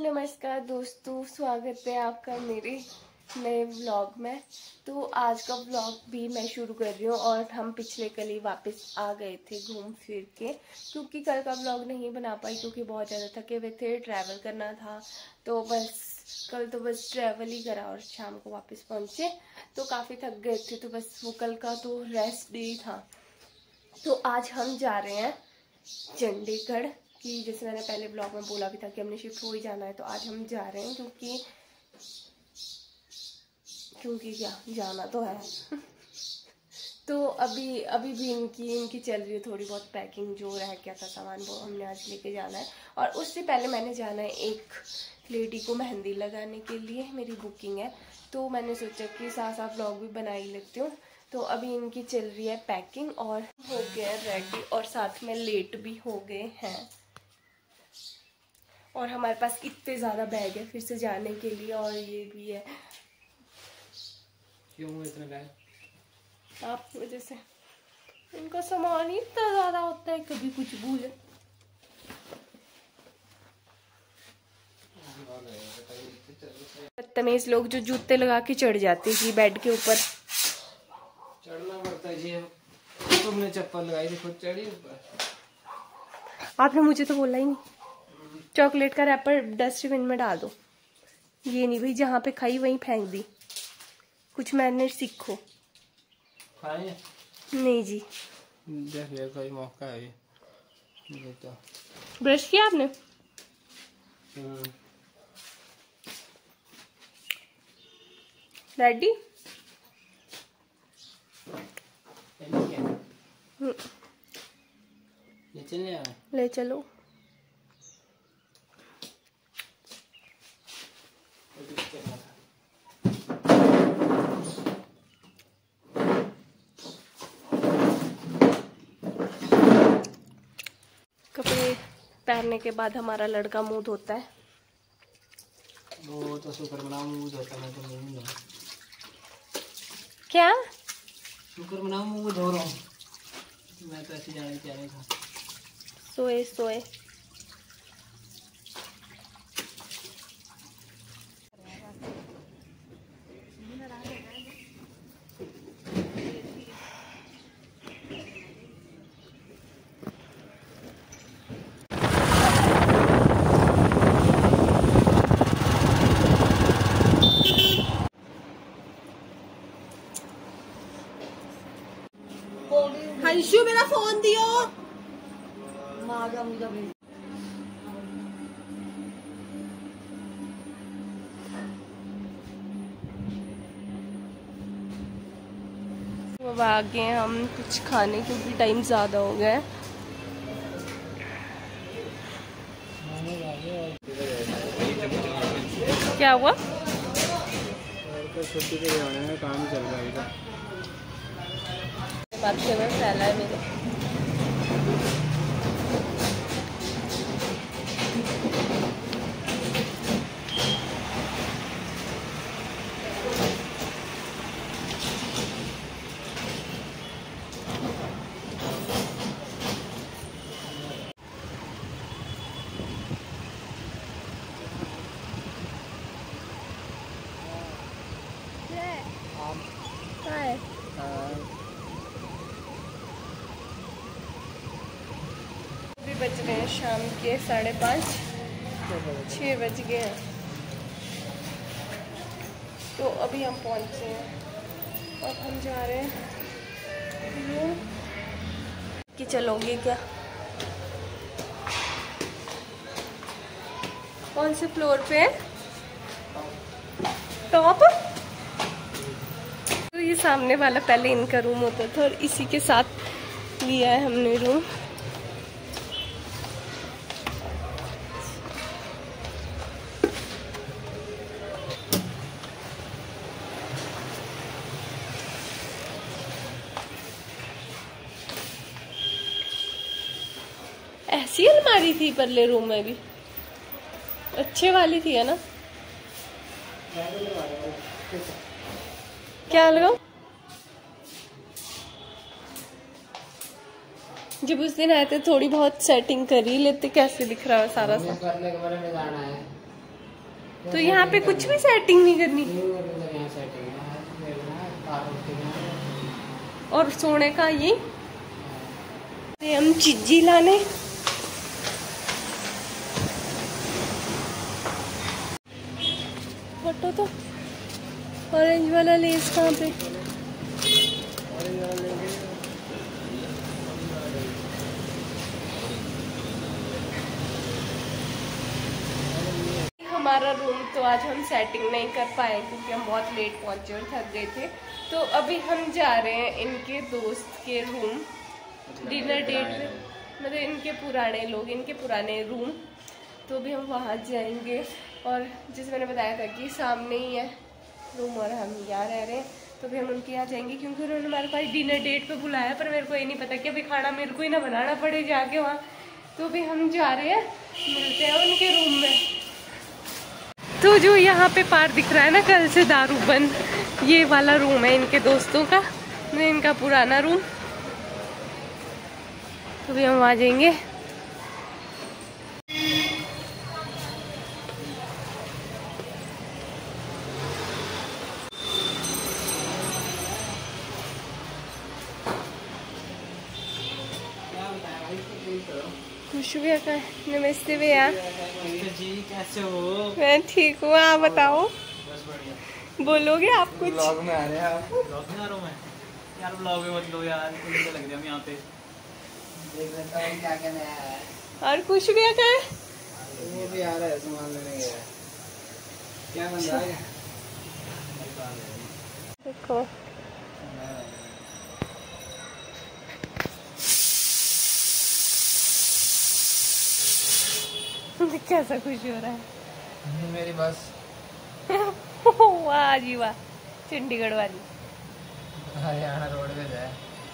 नमस्कार दोस्तों, स्वागत है आपका मेरे नए व्लॉग में। तो आज का व्लॉग भी मैं शुरू कर रही हूँ और हम पिछले कल ही वापस आ गए थे घूम फिर के, क्योंकि कल का व्लॉग नहीं बना पाई क्योंकि बहुत ज़्यादा थके हुए थे, ट्रैवल करना था। तो बस कल तो बस ट्रैवल ही करा और शाम को वापस पहुँचे तो काफ़ी थक गए थे। तो बस वो कल का तो रेस्ट डे था। तो आज हम जा रहे हैं चंडीगढ़ कि जैसे मैंने पहले ब्लॉग में बोला भी था कि हमने शिफ्ट हो ही जाना है। तो आज हम जा रहे हैं क्योंकि क्या जाना तो है। तो अभी भी इनकी चल रही है थोड़ी बहुत पैकिंग, जो रह गया था सामान वो हमने आज लेके जाना है। और उससे पहले मैंने जाना है एक लेडी को मेहंदी लगाने के लिए, मेरी बुकिंग है। तो मैंने सोचा कि साथ साथ व्लॉग भी बना ही लेती हूँ। तो अभी इनकी चल रही है पैकिंग और हो गया रेडी और साथ में लेट भी हो गए हैं। और हमारे पास इतने ज़्यादा बैग है फिर से जाने के लिए, और ये भी है। क्यों इतने बैग? आप वजह से इनका सामान ही इतना ज़्यादा होता है, कभी कुछ भूले। बदतमीज लोग जो जूते लगा के चढ़ जाते हैं बेड के ऊपर। चढ़ना पड़ता है जी, तुमने चप्पल लगाई थी खुद चढ़ी ऊपर। आपने मुझे तो बोला ही नहीं। चॉकलेट का रैपर डस्टबिन में डाल दो, ये नहीं भाई जहाँ पे खाई वहीं फेंक दी। कुछ मैनर्स सीखो। खाए नहीं जी, देख ले कोई मौका है ये तो। ब्रश किया आपने? रेडी? ले चलो। कपड़े पहनने के बाद हमारा लड़का मुंह धोता है। वो तो शुक्र मनाओ मुंह धोता, मैं तो मुंह धो। क्या शुक्र मनाओ मुंह धो रहा हूँ, मैं तो ऐसे जाने क्या नहीं था। सोए सोए। हंशु मेरा फोन दियो। मागा मुझे अब आ गए हम कुछ खाने क्योंकि टाइम ज़्यादा हो गया है। क्या हुआ? छुट्टी पे जाने में काम चल रहा है। बात में फैला है मेरे। अभी बज रहे हैं शाम के 5:30, 6 बज गए हैं। तो अभी हम पहुंचे हैं और हम जा रहे हैं रूम कि चलोगे क्या? कौन से फ्लोर पे है? टॉप? तो ये सामने वाला पहले इनका रूम होता था और इसी के साथ लिया है हमने रूम। ऐसी अलमारी थी परले रूम में भी, अच्छे वाली थी है ना? क्या लगाओ? जब उस दिन आए थे थोड़ी बहुत सेटिंग कर ही लेते, कैसे दिख रहा है सारा सा। करने के बारे में जाना है। तो यहाँ पे कुछ भी सेटिंग नहीं करनी और सोने का ये हम चिज्जी लाने फोटो तो ऑरेंज वाला लेस कहाँ पे हमारा रूम तो आज हम सेटिंग नहीं कर पाए क्योंकि हम बहुत लेट पहुंचे और थक गए थे। तो अभी हम जा रहे हैं इनके दोस्त के रूम डिनर डेट पे, मतलब इनके पुराने लोग, इनके पुराने रूम। तो अभी हम वहाँ जाएंगे और जैसे मैंने बताया था कि सामने ही है रूम और हम यहाँ रह रहे हैं। तो अभी हम उनके यहाँ जाएंगे क्योंकि उन्होंने हमारे पास डिनर डेट पे बुलाया, पर मेरे को ये नहीं पता कि अभी खाना मेरे को ही ना बनाना पड़े जाके वहाँ। तो अभी हम जा रहे हैं, मिलते हैं उनके रूम में। तो जो यहाँ पे पार दिख रहा है ना कल से दारू बंद, ये वाला रूम है इनके दोस्तों का, इनका पुराना रूम। तो भी हम आ जाएंगे। खुशबू का नमस्ते भैया जी, कैसे हो? मैं ठीक हूँ, आप बताओ। बस बढ़िया। बोलोगे आप कुछ? व्लॉग में आ रहे हैं आप? व्लॉग में आ रहा हूँ मैं यार। व्लॉग में मत लो यार, मुझे लग रहा है हम यहाँ पे देख लेता हूँ क्या क्या नया है। और खुशबू का है? वो भी आ रहा है, सामान लेने गया है। क्या बन रहा है? देखो कैसा खुश हो रहा है मेरी बस वाह जी वाह, चंडीगढ़ वाली। हरियाणा रोडवेज है।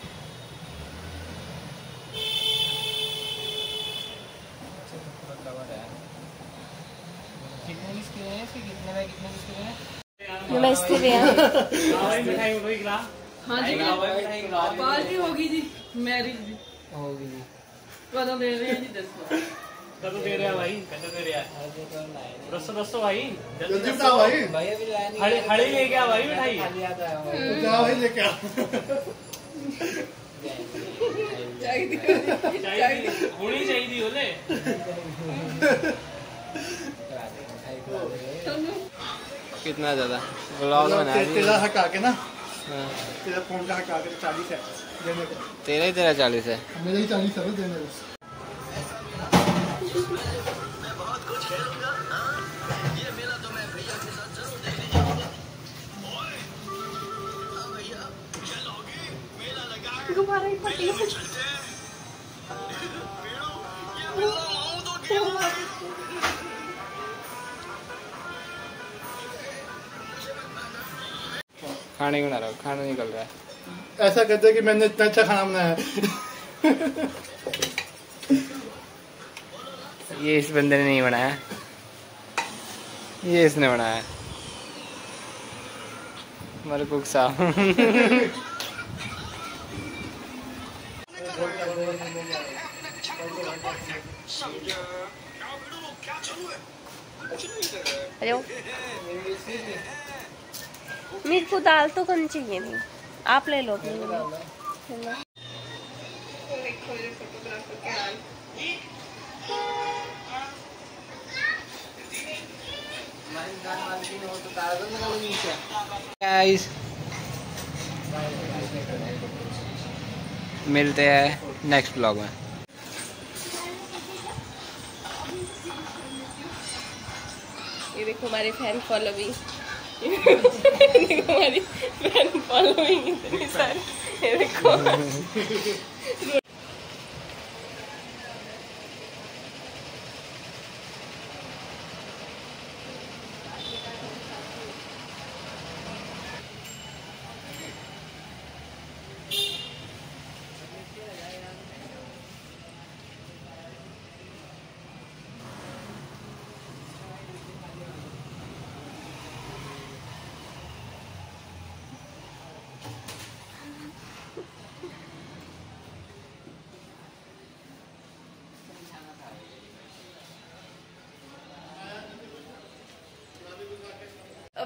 कितने किसके हैं इसके? कितने में कितने किसके हैं? नमस्ते भैया। मिठाई वही खिला। हाँ जी, पार्टी होगी जी, मैरिज जी। होगी जी। कदों दे रहे हैं जी 10 कदों दे रहा है भाई, कदों दे रहा है। रस्तो भाई, जल्दी बताओ भाई। भाई अभी लाया नहीं। हड़ी लेके आ भाई मिठाई। खाली आता है भाई। तो क्या भाई लेके आ। होनी चाहिए बोले। कितना ज्यादा व्लॉग बना रही तेरा है? हटा के ना, हाँ। तेरा फोन का हटा के 40 है देने को। तेरा ही 40 है। मेरे ही 40 है देने को। गुब्बारा ही फटी है। खाने बना रहा हूँ, खाना निकल रहा है। ऐसा कहते हैं कि मैंने इतना अच्छा खाना बनाया है। ये इस बंदे ने नहीं बनाया, ये इसने बनाया। हमारे कुक साहब। हेलो, मेरे को दाल तो कम चाहिए थी, आप ले लो। गाइस मिलते हैं नेक्स्ट ब्लॉग में। ये देखो हमारे फैन फॉलोइंग, देखो हमारी फैन फॉलोइंग इतनी सारी, ये देखो।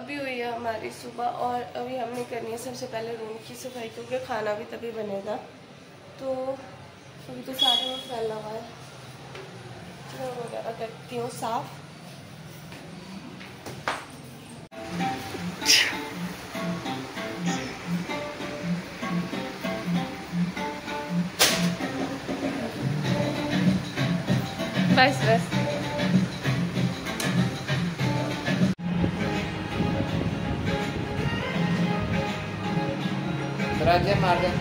अभी हुई है हमारी सुबह और अभी हमने करनी है सबसे पहले रूम की सफाई, क्योंकि खाना भी तभी बनेगा। तो अभी तो सारे में फैला हुआ है, चलो वगैरह करती हूँ साफ। बस बस दरवाजे मार दे।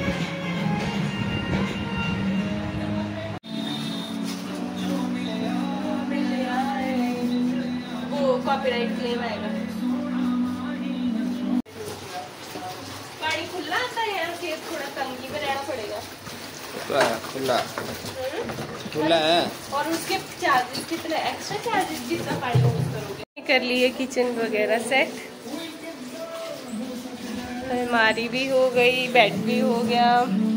वो कॉपीराइट क्लेम आएगा। पानी खुला आता है या फिर थोड़ा तंगी में रहना पड़ेगा? खुला खुला है। और उसके चार्जेस कितने, एक्स्ट्रा चार्जेस जितना पानी यूज करोगे? कर लिए किचन वगैरह सेट, अलमारी भी हो गई, बेड भी हो गया।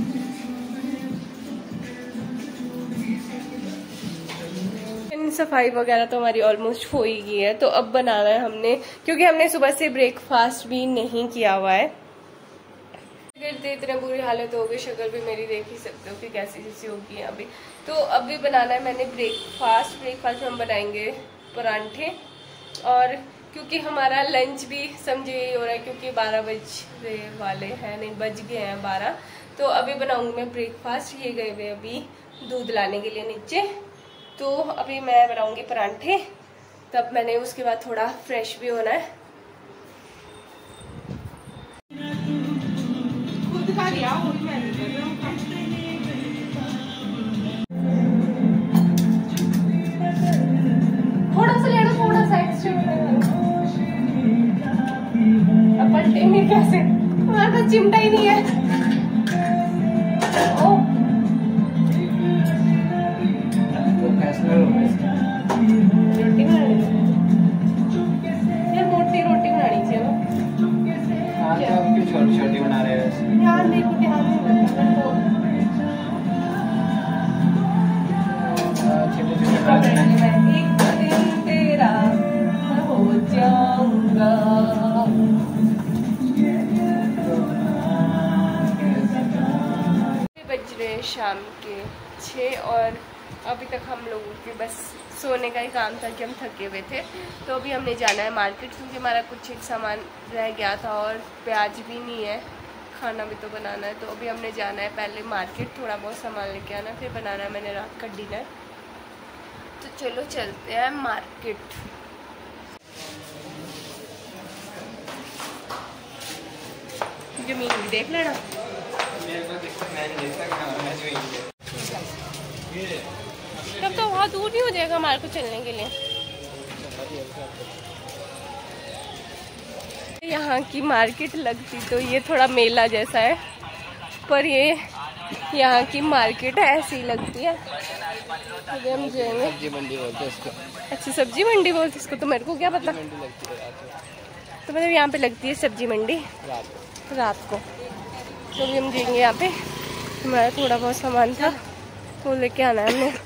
सफाई वगैरह तो हमारी ऑलमोस्ट हो ही गई है। तो अब बनाना है हमने, क्योंकि हमने सुबह से ब्रेकफास्ट भी नहीं किया हुआ है। इतने बुरी हालत हो गई, शक्ल भी मेरी देख ही सकते हो कि कैसी जैसी होगी अभी। तो अभी बनाना है मैंने ब्रेकफास्ट में हम बनाएंगे परांठे, और क्योंकि हमारा लंच भी समझे यही हो रहा है, क्योंकि 12 बजने वाले हैं, नहीं बज गए हैं 12। तो अभी बनाऊंगी मैं ब्रेकफास्ट। ये गए हुए अभी दूध लाने के लिए नीचे, तो अभी मैं बनाऊंगी परांठे, तब मैंने उसके बाद थोड़ा फ्रेश भी होना है। खुद का लिया मैं नहीं कर रहा हूँ। थोड़ा सा लेना, थोड़ा सा एक्स्ट्रा। अब पलटेंगे कैसे, हमारे पास चिमटा ही नहीं है। ओ रोटी बनानी यार, मोटी रोटी बनानी चाहिए ना। क्यों छोटी छोटी बना रहे हो? ध्यान देखो, ध्यान नहीं छोटे छोटे बना देना। एक दिन तेरा मैं हो जाऊंगा। बज रहे शाम के 6 और अभी तक हम लोगों के बस सोने का ही काम था कि हम थके हुए थे। तो अभी हमने जाना है मार्केट, क्योंकि हमारा कुछ एक सामान रह गया था और प्याज भी नहीं है, खाना भी तो बनाना है। तो अभी हमने जाना है पहले मार्केट, थोड़ा बहुत सामान लेके आना, फिर बनाना है मैंने रात का डिनर। तो चलो चलते हैं मार्केट। जमीन भी देख लेना। तब तो बहुत दूर नहीं हो जाएगा हमारे को चलने के लिए। यहाँ की मार्केट लगती तो ये थोड़ा मेला जैसा है, पर ये यहाँ की मार्केट ऐसी लगती है। अभी हम जाएंगे सब्जी मंडी बोलते हैं इसको। अच्छा सब्जी मंडी बोलते हैं इसको, तो मेरे को क्या पता। तो मतलब यहाँ पे लगती है सब्जी मंडी रात को। तो अभी हम जाएंगे यहाँ पे, हमारा थोड़ा बहुत सामान था वो लेके आना है हमने।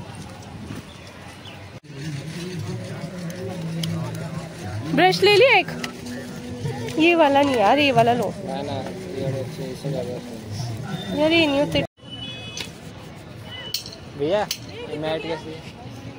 ब्रश ले लिया एक, ये वाला नहीं यार, ये वाला लो यार, ये नहीं होते भैया। मैट कैसी है?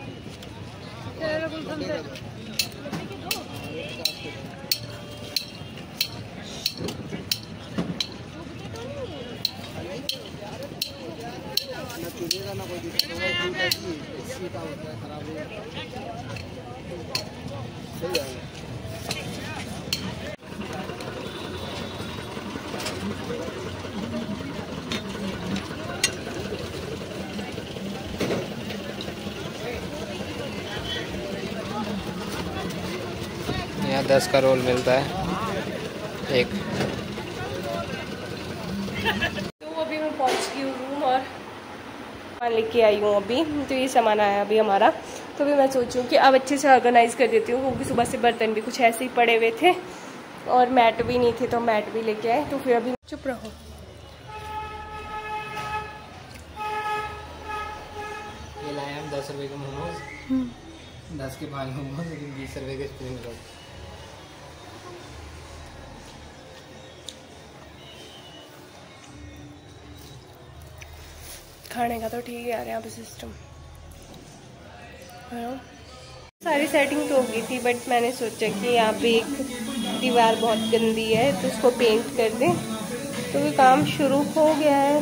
यहाँ 10 का रोल मिलता है एक। तो अभी मैं पहुँच गई हूँ रूम और सामान लेके आई हूँ अभी। तो ये सामान आया अभी हमारा। तो अभी मैं सोचूं कि अब अच्छे से ऑर्गेनाइज कर देती हूँ, क्योंकि सुबह से बर्तन भी कुछ ऐसे ही पड़े हुए थे और मैट भी नहीं थे, तो मैट भी लेके आए। तो फिर अभी चुप रहो। ये लाए हम 10 रुपए के मोमोज, 10 के 5 मोमोज, लेकिन 20 रुपए के स्प्रिंग रोल। खाने का तो ठीक है यार यहाँ पे सिस्टम है ना। सारी सेटिंग तो हो गई थी बट मैंने सोचा कि यहाँ पे एक दीवार बहुत गंदी है तो उसको पेंट कर दें, तो ये काम शुरू हो गया है।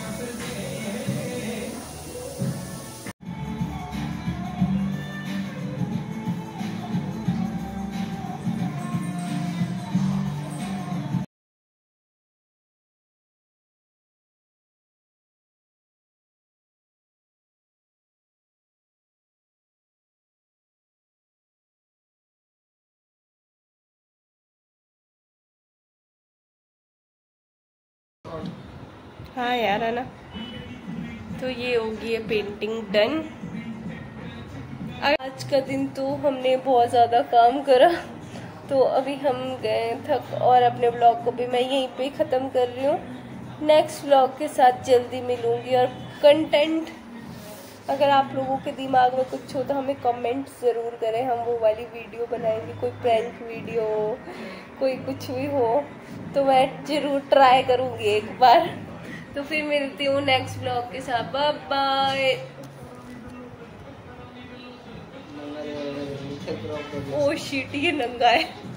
हाँ यार है ना, तो ये होगी है पेंटिंग डन। आज का दिन तो हमने बहुत ज़्यादा काम करा, तो अभी हम गए थक और अपने ब्लॉग को भी मैं यहीं पे ख़त्म कर रही हूँ। नेक्स्ट ब्लॉग के साथ जल्दी मिलूँगी। और कंटेंट अगर आप लोगों के दिमाग में कुछ हो तो हमें कमेंट ज़रूर करें, हम वो वाली वीडियो बनाएंगे। कोई प्रैंक वीडियो, कोई कुछ भी हो तो मैं ज़रूर ट्राई करूँगी एक बार। तो फिर मिलती हूँ नेक्स्ट ब्लॉग के साथ। Bye bye. ओ शिट, ये नंगा है।